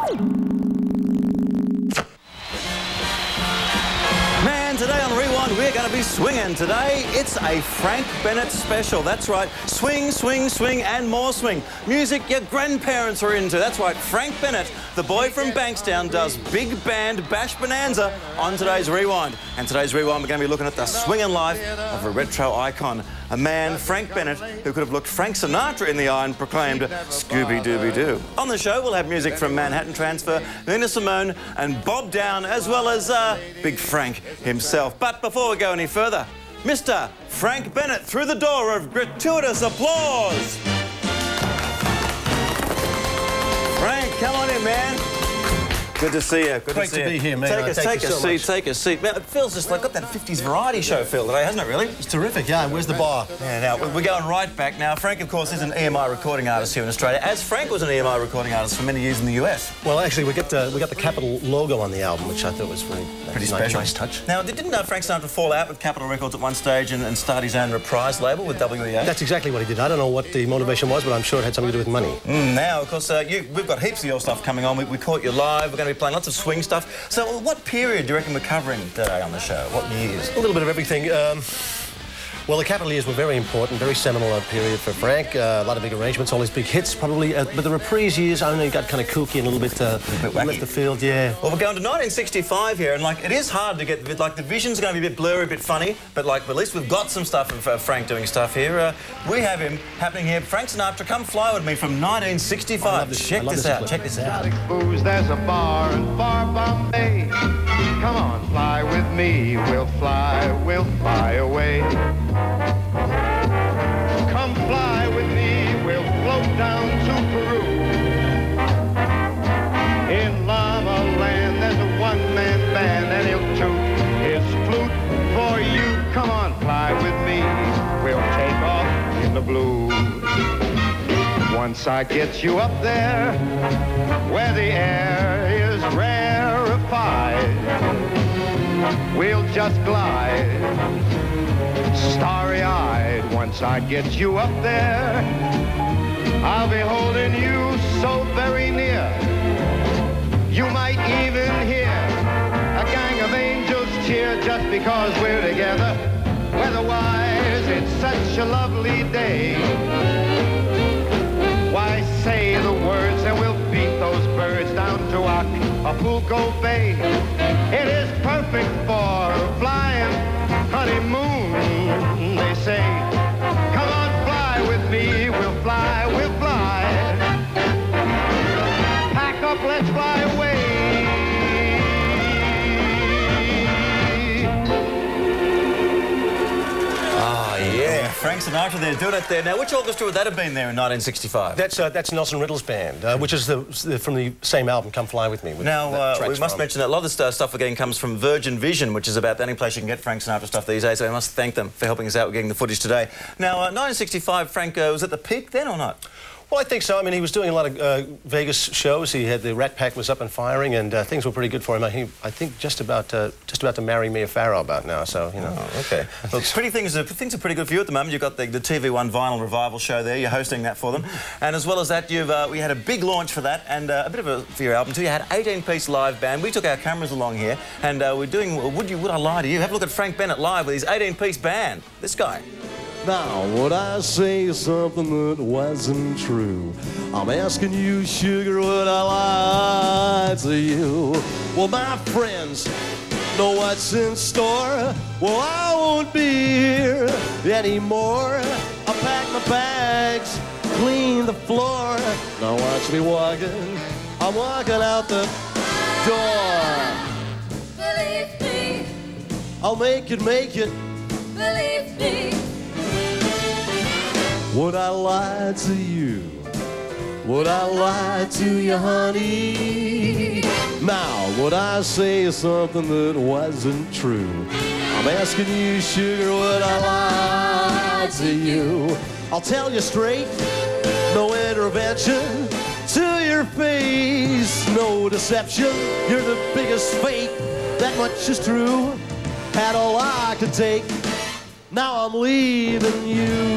Man, today on Rewind, we're going to be swinging. Today, it's a Frank Bennett special. That's right. Swing, swing, swing, and more swing. Music your grandparents are into. That's right. Frank Bennett, the boy from Bankstown, does big band bash bonanza on today's Rewind. And today's Rewind, we're going to be looking at the swinging life of a retro icon. A man, Frank Bennett, who could have looked Frank Sinatra in the eye and proclaimed Scooby-Dooby-Doo. On the show, we'll have music from Manhattan Transfer, Nina Simone, and Bob Down, as well as Big Frank himself. But before we go any further, Mr. Frank Bennett through the door of gratuitous applause. Frank, come on in, man. Good to see you. Good Great to be here, Maynard. Take a seat. Man, it feels just like got that 50s variety show feel today, hasn't it, really? It's terrific, yeah. Where's the bar? Yeah, now, we're going right back. Now, Frank, of course, is an EMI recording artist here in Australia, as Frank was an EMI recording artist for many years in the US. Well, actually, we got the Capitol logo on the album, which I thought was pretty special. Nice touch. Now, didn't Frank Sinatra fall out with Capitol Records at one stage and start his own reprise label with WEA? That's exactly what he did. I don't know what the motivation was, but I'm sure it had something to do with money. Now, of course, we've got heaps of your stuff coming on. We caught you live. We're going to be playing lots of swing stuff. So what period do you reckon we're covering today on the show? What years? A little bit of everything. Well, the Capitol years were very important, very seminal period for Frank. A lot of big arrangements, all his big hits, probably. But the reprise years, I don't know, got kind of kooky and a little bit left the field, yeah. Well, we're going to 1965 here, and, like, it is hard to get, like, the vision's going to be a bit blurry, a bit funny, but, like, at least we've got some stuff of Frank doing stuff here. We have him happening here. Frank Sinatra, Come Fly With Me from 1965. Check this out. There's a bar in far Bombay. Come on, fly with me. We'll fly away. Come fly with me, we'll float down to Peru. In Llama Land, there's a one-man band, and he'll toot his flute for you. Come on, fly with me, we'll take off in the blue. Once I get you up there, where the air is rarefied, we'll just glide, starry-eyed. Once I get you up there, I'll be holding you so very near. You might even hear a gang of angels cheer just because we're together. Weather-wise, it's such a lovely day. Why, say the words and we'll beat those birds down to Acapulco Bay. It is perfect for a flying honeymoon, they say. Come on, fly with me, we'll fly, we'll fly. Pack up, let's fly away. Ah, yeah, Frank Sinatra there, doing it there. Now, which orchestra would that have been there in 1965? That's Nelson Riddle's band, which is from the same album, Come Fly With Me. Now, we must mention that a lot of the stuff we're getting comes from Virgin Vision, which is about the only place you can get Frank Sinatra stuff these days, so we must thank them for helping us out with getting the footage today. Now, 1965, Frank was at the peak then or not? Well, I think so. I mean, he was doing a lot of Vegas shows. He had the Rat Pack was up and firing, and things were pretty good for him. I think just about to marry Mia Farrow about now. So you know. Oh, okay. Well, things are pretty good for you at the moment. You've got the TV1 Vinyl Revival show there. You're hosting that for them, and as well as that, we had a big launch for that, and a bit of for your album too. You had 18-piece live band. We took our cameras along here, and we're doing Would I Lie to You? Have a look at Frank Bennett live with his 18-piece band. This guy. Now, would I say something that wasn't true? I'm asking you, sugar, would I lie to you? Well, my friends know what's in store. Well, I won't be here anymore. I'll pack my bags, clean the floor. Now watch me walking. I'm walking out the door. Believe me. I'll make it. Believe me. Would I lie to you? Would I lie to you, honey? Now, would I say something that wasn't true? I'm asking you, sugar, would I lie to you? I'll tell you straight, no intervention to your face, no deception. You're the biggest fake, that much is true. Had all I could take, now I'm leaving you.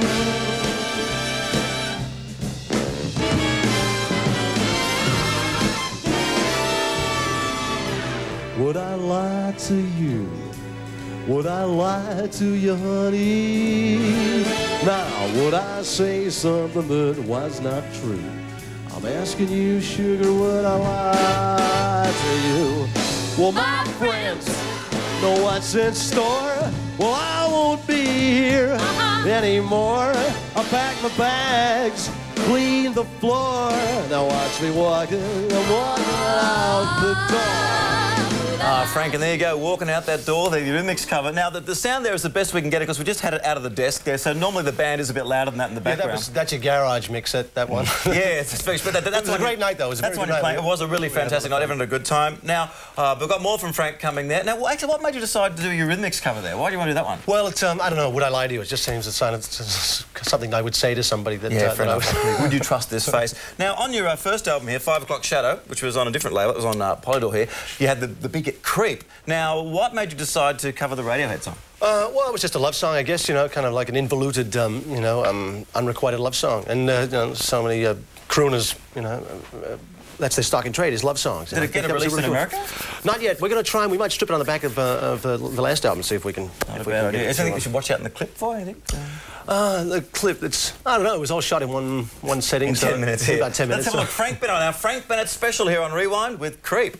Would I lie to you? Would I lie to you, honey? Now, would I say something that was not true? I'm asking you, sugar, would I lie to you? Well, my friends know what's in store. Well, I won't be here anymore. I pack my bags, clean the floor. Now watch me walking, I'm walking out the door. Frank, and there you go, walking out that door, the Eurythmics cover. Now, the sound there is the best we can get it because we just had it out of the desk there, so normally the band is a bit louder than that in the background. That's your garage mix, that one. Yeah, it's very special. That's a great night, though. It was a very good night. It was a really fantastic night. Everyone had a good time. Now, we've got more from Frank coming there. Now, actually, what made you decide to do a Eurythmics cover there? Why do you want to do that one? Well, it's, I don't know, would I lie to you? It just seems something I would say to somebody that... Yeah, fair enough. Would you trust this face? Now, on your first album here, 5 O'Clock Shadow, which was on a different label, it was on Polydor here, you had the big hit Creep. Now, what made you decide to cover the Radiohead song? Well, it was just a love song, I guess, you know, kind of like an involuted, unrequited love song. And, you know, so many crooners, you know, that's their stock in trade, is love songs. Did it get a release in America? Not yet. We're going to try and we might strip it on the back of the last album, see if we can... Is there anything we should watch out in the clip for, you think? The clip, it's... I don't know, it was all shot in one setting. In 10 minutes, About 10 minutes. Let's have a look. Frank Bennett, our Frank Bennett special here on Rewind with Creep.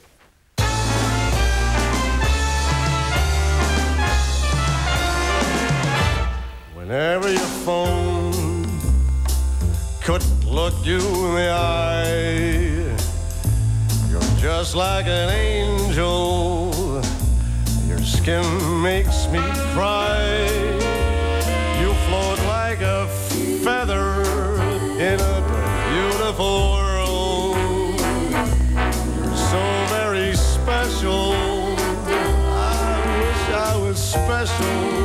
Whenever your phone couldn't look you in the eye, you're just like an angel. Your skin makes me cry. You float like a feather in a beautiful world. You're so very special. I wish I was special.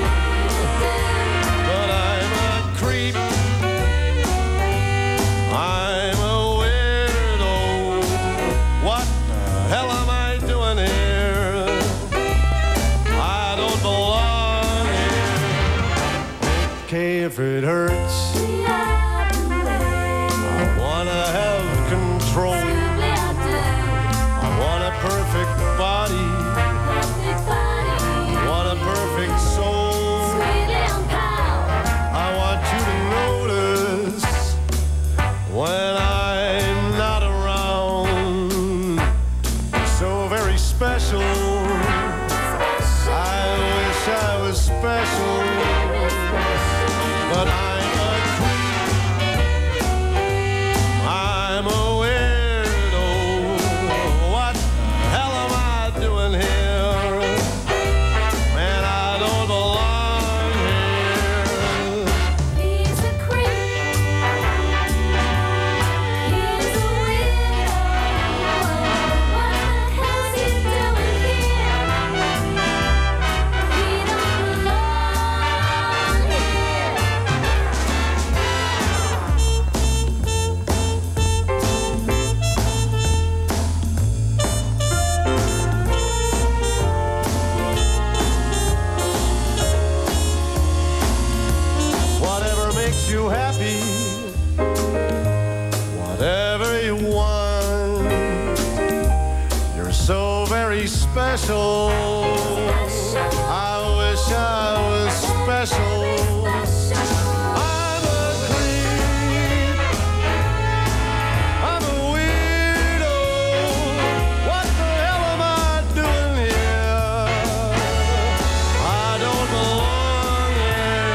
If it hurts, I wanna have control. I want a perfect body. I want a perfect soul. I want you to notice when I'm not around. So very special. I wish I was special. But I'm a creep, I'm a weirdo. What the hell am I doing here? Man, I don't belong here. He's a creep. He's a weirdo. What the hell's he doing here? He don't belong here. You happy, whatever you want. You're so very special. I wish I was special. I'm a creep, I'm a weirdo. What the hell am I doing here? I don't belong here.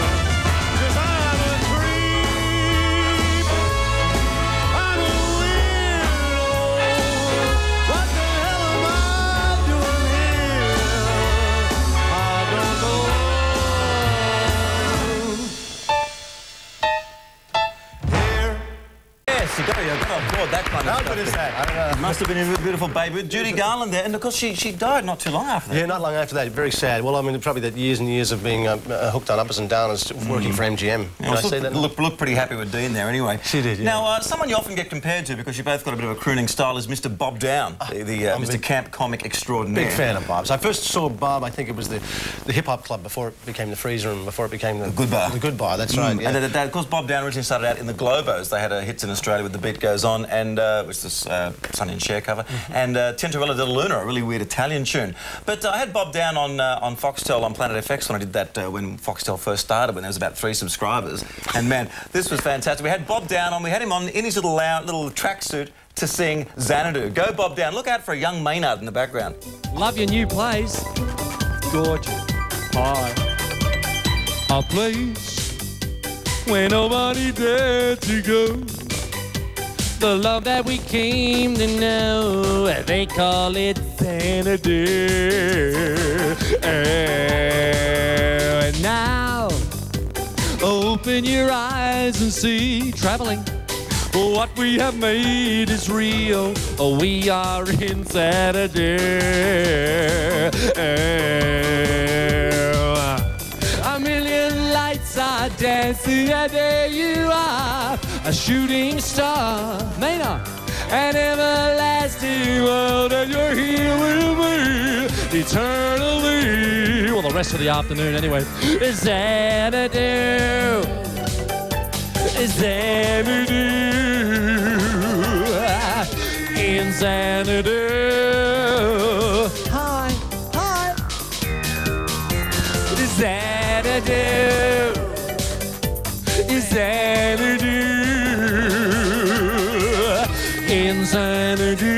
That kind of How stuff. good is that? I don't know. Must have been a beautiful baby with Judy Garland there, and of course she died not too long after that. Yeah, not long after that. Very sad. Well, I mean, probably that years and years of being hooked on uppers and downers, working for MGM. Did I say that? Look pretty happy with Dean there, anyway. She did. Yeah. Now, someone you often get compared to because you both got a bit of a crooning style is Mr. Bob Down, Mr. Camp Comic Extraordinaire. Big fan of Bob's. I first saw Bob. I think it was the hip hop club before it became the Freezer and before it became the Good Bar. The Good Bar. That's right. Yeah. And of course, Bob Down originally started out in the Globos. They had hits in Australia with The Beat Goes On, and which is Sonny and Cher cover, and Tintorella de Luna, a really weird Italian tune. But I had Bob down on Foxtel on Planet FX when I did that when Foxtel first started, when there was about 3 subscribers. And man, this was fantastic. We had Bob down on, we had him on in his little tracksuit to sing Xanadu. Go Bob down. Look out for a young Maynard in the background. Love your new place. Gorgeous. Hi. A place where nobody dared to go. The love that we came to know, they call it Xanadu. And now, open your eyes and see, traveling. What we have made is real. We are in Xanadu. A million lights are dancing, and there you are, a shooting star, Maynard, an everlasting world, and you're here with me eternally. Well, the rest of the afternoon, anyway. Xanadu. Xanadu, in Xanadu. Hi, hi. Xanadu, Xanadu, in Xanadu.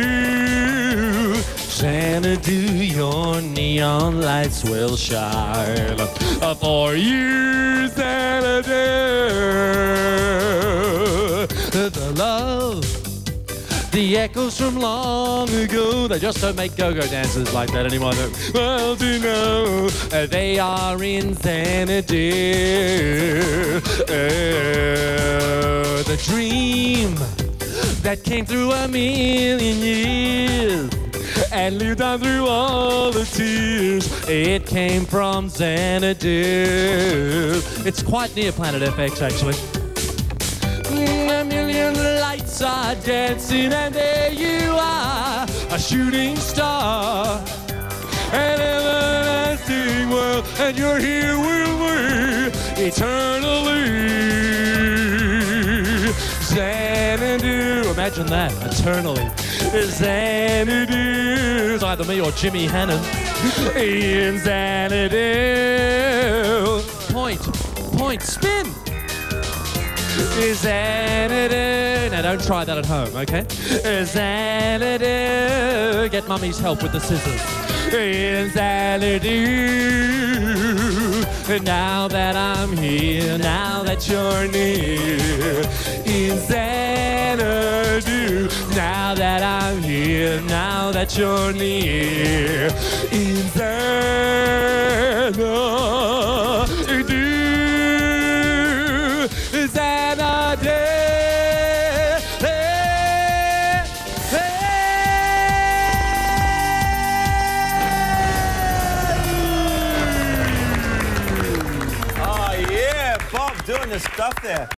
Xanadu, your neon lights will shine for you, Xanadu. The love, the echoes from long ago, they just don't make go-go dances like that anymore. Well, to know they are in Xanadu. The dream that came through a million years and lived on through all the tears, it came from Xanadu. It's quite near Planet FX, actually. A million lights are dancing, and there you are, a shooting star, an everlasting world, and you're here with me eternally. Xanadu, imagine that, eternally. Xanadu, it's either me or Jimmy Hannon. In Xanadu. Point, spin. Xanadu. Now don't try that at home, okay? Xanadu. Get mummy's help with the scissors. In Xanadu. Now that I'm here, now that you're near. In Xanadu. Now that I'm here, now that you're near. In Xanadu. Oh yeah, Bob doing the stuff there.